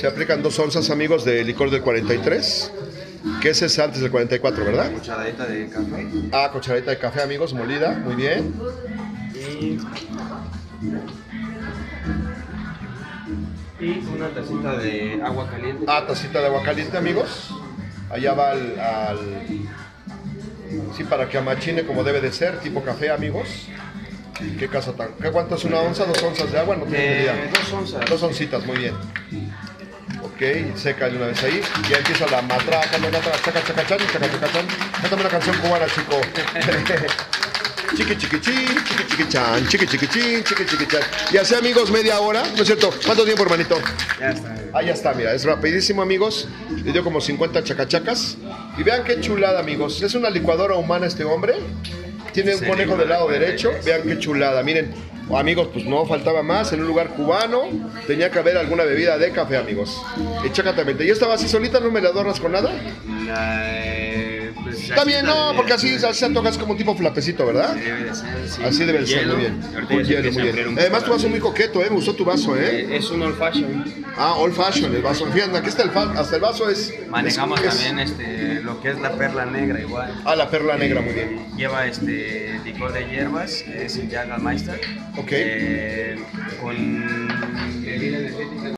Se aplican 2 onzas, amigos, de licor del 43, que ese es antes del 44, ¿verdad? Una cucharadita de café. Ah, cucharadita de café, amigos, molida, muy bien. Y una tacita de agua caliente. Ah, tacita de agua caliente, amigos. Allá va sí, para que amachine como debe de ser, tipo café, amigos. ¿Qué casa tan? ¿Qué cuánto es una onza? 2 onzas de agua, no tengo idea. 2 onzas. 2 oncitas, muy bien. Ok, seca de una vez ahí. Ya empieza la matraca, chaca, chaca, chan, chaca, chaca, chan. Cántame una canción cubana, chico. Chiqui, chiqui, chin, chiqui, chiqui, chan, chiqui, chiqui, chin, chiqui, chiqui, chan. Y así, amigos, media hora, ¿no es cierto? ¿Cuánto tiempo, hermanito? Ya está. Ah, ya está, mira, es rapidísimo, amigos. Le dio como 50 chacachacas. Y vean qué chulada, amigos. Es una licuadora humana este hombre. Tiene un conejo del lado derecho. Vean qué chulada. Miren, amigos, pues no faltaba más. En un lugar cubano tenía que haber alguna bebida de café, amigos. Exactamente. ¿Y esta va así solita? ¿No me la adornas con nada? Pues Está bien, no, porque así se antoja, es como un tipo flapecito, ¿verdad? Debe de ser, sí. Así debe de ser, muy bien. Con hielo, muy bien. Además, tu vaso muy coqueto, me gustó tu vaso, Es un old fashion. Ah, old fashion, el vaso. Fíjate, aquí está hasta el vaso es... Manejamos también lo que es la perla negra igual. Ah, la perla negra, muy bien. Lleva licor de hierbas, es el Jagermeister. Ok. Con bebida energética.